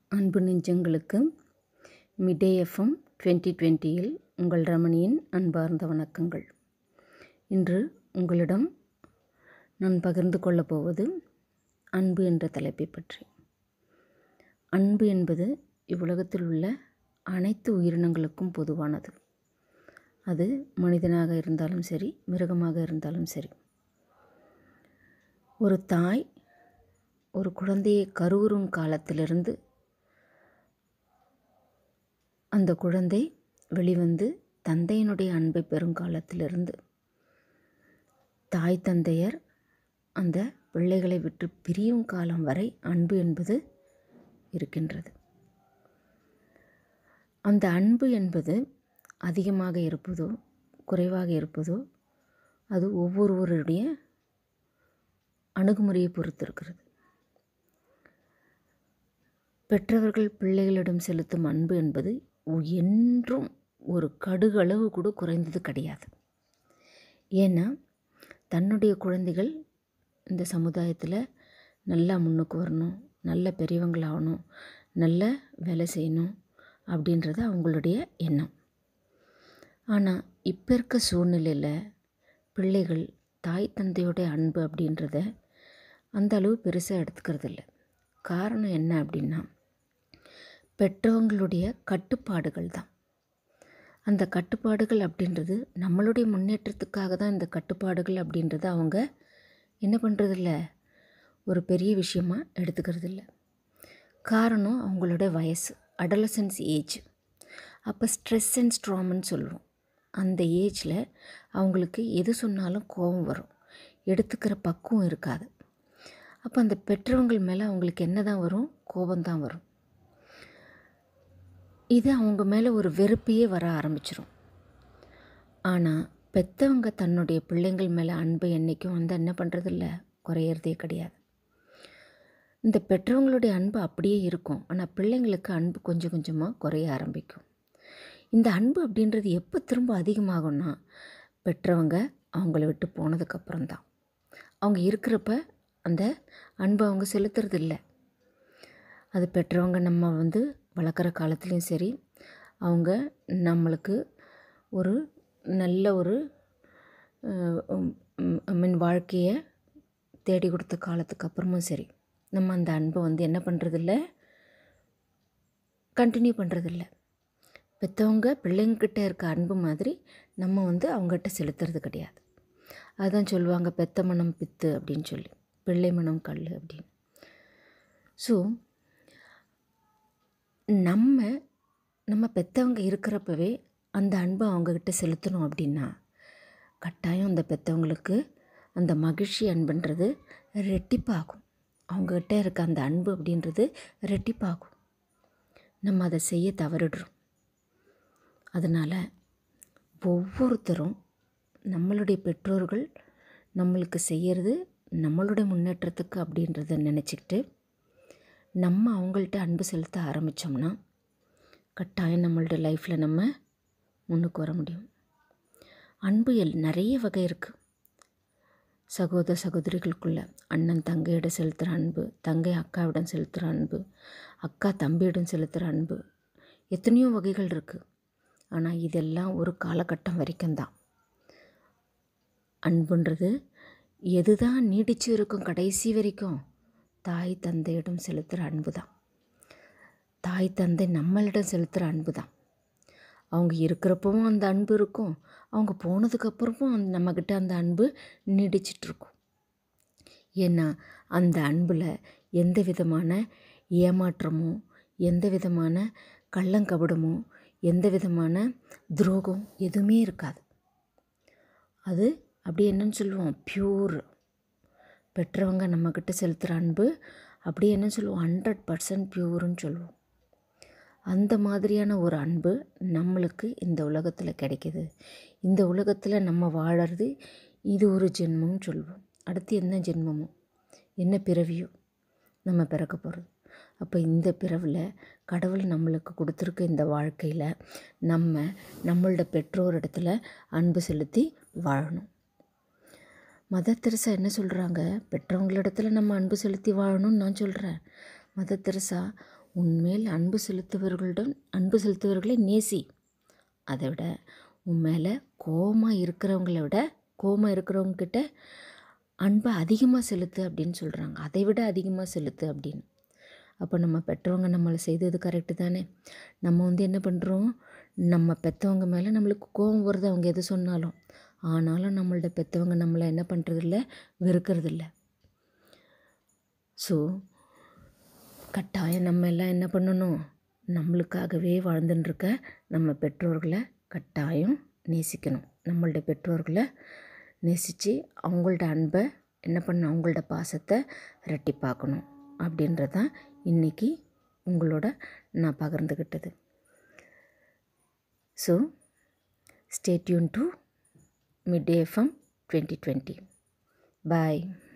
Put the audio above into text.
அன்பு நெஞ்சங்களுக்கு மிடே எஃப்எம் 2020 உங்கள் ரமணியின் அன்பார்ந்த வணக்கங்கள். இன்று உங்களிடம் நான் பகிர்ந்து கொள்ளப் போவது அன்பு என்ற தலைப்பை பற்றி. அன்பு என்பது இவ்வுலகத்தில் உள்ள அனைத்து உயிரினங்களுக்கும் பொதுவானது. அது மனிதனாக இருந்தாலும் சரி, மிருகமாக இருந்தாலும் சரி. ஒரு தாய் ஒரு குழந்தையை கருவுறும் காலத்திலிருந்து அந்த குழந்தை வெளிவந்து தந்தையினுடைய அன்பை பெறும் காலத்திலிருந்து தாய் தந்தையர் அந்த பிள்ளைகளை விட்டு பிரியும் காலம் வரை அன்பு என்பது இருக்கின்றது. அந்த அன்பு என்பது அதிகமாக இருப்பதோ குறைவாக இருப்பதோ அது ஒவ்வொருவருடைய அணுகுமுறையை பொறுத்து இருக்கிறது. பெற்றவர்கள் பிள்ளைகளிடம் செலுத்தும் அன்பு என்பது என்றும் ஒரு கடுகளவு கூட குறைந்தது கிடையாது. ஏன்னா தன்னுடைய குழந்தைகள் இந்த சமுதாயத்தில் நல்லா முன்னுக்கு வரணும், நல்ல பெரியவங்களாகணும், நல்ல வேலை செய்யணும் அப்படின்றது அவங்களுடைய எண்ணம். ஆனால் இப்போ இருக்க சூழ்நிலையில் பிள்ளைகள் தாய் தந்தையோடைய அன்பு அப்படின்றத அந்த அளவு பெருசாக எடுத்துக்கிறது இல்லை. காரணம் என்ன அப்படின்னா, பெற்றவங்களுடைய கட்டுப்பாடுகள் தான். அந்த கட்டுப்பாடுகள் அப்படின்றது நம்மளுடைய முன்னேற்றத்துக்காக தான். இந்த கட்டுப்பாடுகள் அப்படின்றத அவங்க என்ன பண்ணுறதில்ல, ஒரு பெரிய விஷயமாக எடுத்துக்கிறது இல்லை. காரணம் அவங்களோட வயசு, அடலசன்ஸ் ஏஜ். அப்போ ஸ்ட்ரெஸ் அண்ட் ஸ்ட்ராம்னு சொல்லுவோம். அந்த ஏஜில் அவங்களுக்கு எது சொன்னாலும் கோபம் வரும், எடுத்துக்கிற பக்குவம் இருக்காது. அப்போ அந்த பெற்றவங்கள் மேலே அவங்களுக்கு என்ன தான் வரும், கோபம்தான் வரும். இது அவங்க மேலே ஒரு வெறுப்பையே வர ஆரம்பிச்சிடும். ஆனால் பெற்றவங்க தன்னுடைய பிள்ளைங்கள் மேலே அன்பை என்றைக்கும் என்ன பண்ணுறதில்ல, குறையிறதே கிடையாது. இந்த பெற்றவங்களுடைய அன்பு அப்படியே இருக்கும். ஆனால் பிள்ளைங்களுக்கு அன்பு கொஞ்சம் கொஞ்சமாக குறைய ஆரம்பிக்கும். இந்த அன்பு அப்படின்றது எப்போ திரும்ப அதிகமாகும்னா, பெற்றவங்க அவங்கள விட்டு போனதுக்கப்புறம் தான். அவங்க இருக்கிறப்ப அந்த அன்பு அவங்க செலுத்துறது இல்லை. அது பெற்றவங்க நம்ம வளர்க்குற காலத்துலேயும் சரி, அவங்க நம்மளுக்கு ஒரு நல்ல ஒரு வாழ்க்கையை தேடி கொடுத்த காலத்துக்கு அப்புறமும் சரி, நம்ம அந்த அன்பை என்ன பண்ணுறதில்ல, கண்டினியூ பண்ணுறதில்ல. பெற்றவங்க பிள்ளைங்கக்கிட்ட இருக்க அன்பு மாதிரி நம்ம அவங்ககிட்ட செலுத்துறது கிடையாது. அதுதான் சொல்லுவாங்க, பெத்த மனம் பித்து அப்படின்னு சொல்லி, பிள்ளை மனம் கல் அப்படின்னு. ஸோ நம்ம பெற்றவங்க இருக்கிறப்பவே அந்த அன்பை அவங்கக்கிட்ட செலுத்தணும் அப்படின்னா, கட்டாயம் அந்த பெற்றவங்களுக்கு அந்த மகிழ்ச்சி அன்புன்றது ரெட்டிப்பாகும். அவங்கக்கிட்ட இருக்க அந்த அன்பு அப்படின்றது ரெட்டிப்பாகும். நம்ம அதை செய்ய தவறிடுறோம். அதனால் ஒவ்வொருத்தரும் நம்மளுடைய பெற்றோர்கள் நம்மளுக்கு செய்கிறது நம்மளுடைய முன்னேற்றத்துக்கு அப்படின்றத நினச்சிக்கிட்டு நம்ம அவங்கள்ட்ட அன்பு செலுத்த ஆரம்பித்தோம்னா கட்டாயம் நம்மளோட லைஃப்பில் நம்ம முன்னுக்கு வர முடியும். அன்பு நிறைய வகை இருக்குது. சகோதர சகோதரிகளுக்குள்ள அண்ணன் தங்கையிடம் செலுத்துகிற அன்பு, தங்கை அக்காவிடம் செலுத்துகிற அன்பு, அக்கா தம்பியிடம் செலுத்துகிற அன்பு, எத்தனையோ வகைகள் இருக்குது. ஆனால் இதெல்லாம் ஒரு காலகட்டம் வரைக்கும் தான். அன்புன்றது எது தான் நீடிச்சு இருக்கும் கடைசி வரைக்கும், தாய் தந்தையிடம் செலுத்துகிற அன்பு தான். தாய் தந்தை நம்மளிடம் செலுத்துகிற அன்பு தான். அவங்க இருக்கிறப்பவும் அந்த அன்பு இருக்கும், அவங்க போனதுக்கப்புறமும் நம்மக்கிட்ட அந்த அன்பு நீடிச்சிட்ருக்கும். ஏன்னா அந்த அன்பில் எந்த விதமான ஏமாற்றமோ, எந்த விதமான கள்ளங்கபடமோ, எந்த விதமான துரோகம் எதுவுமே இருக்காது. அது அப்படி என்னன்னு சொல்லுவோம், பியூர். பெற்றவங்க நம்மக்கிட்ட செலுத்துகிற அன்பு அப்படி என்ன சொல்லுவோம், 100% பியூர்னு சொல்லுவோம். அந்த மாதிரியான ஒரு அன்பு நம்மளுக்கு இந்த உலகத்தில் கிடைக்கிது. இந்த உலகத்தில் நம்ம வாழறது இது ஒரு ஜென்மம்னு சொல்லுவோம். அடுத்து என்ன ஜென்மமோ, என்ன பிறவியோ நம்ம பிறக்க போகிறது. அப்போ இந்த பிறவில் கடவுள் நம்மளுக்கு கொடுத்துருக்க இந்த வாழ்க்கையில் நம்மளோட பெற்றோர் இடத்துல அன்பு செலுத்தி வாழணும். மதர் தெரசா என்ன சொல்கிறாங்க, பெற்றவங்களிடத்துல நம்ம அன்பு செலுத்தி வாழணும்னு நான் சொல்கிறேன். மதர் தெரசா உன்மேல் அன்பு செலுத்துவர்களை நேசி. அதை விட உன் மேலே கோபமாக இருக்கிறவங்கக்கிட்ட அன்பை அதிகமாக செலுத்து அப்படின்னு சொல்கிறாங்க. அதை விட அதிகமாக செலுத்து அப்படின்னு. அப்போ நம்ம பெற்றவங்க நம்மளை செய்தது கரெக்டு தானே. நம்ம என்ன பண்ணுறோம், நம்ம பெற்றவங்க மேலே நம்மளுக்கு கோபம் வருது அவங்க எது சொன்னாலும். ஆனாலும் நம்மளோட பெற்றவங்க நம்மளை என்ன பண்ணுறதில்ல, வெறுக்கிறதில்ல. ஸோ கட்டாயம் நம்ம எல்லாம் என்ன பண்ணணும், நம்மளுக்காகவே வாழ்ந்துட்டுருக்க நம்ம பெற்றோர்களை கட்டாயம் நேசிக்கணும். நம்மளோட பெற்றோர்களை நேசித்து அவங்களோட அன்பை என்ன பண்ணணும், அவங்களோட பாசத்தை இரட்டிப்பாக்கணும். அப்படின்றதான் இன்றைக்கி உங்களோட நான் பகிர்ந்துக்கிட்டது. So stay tuned to Midday FM 2020. Bye.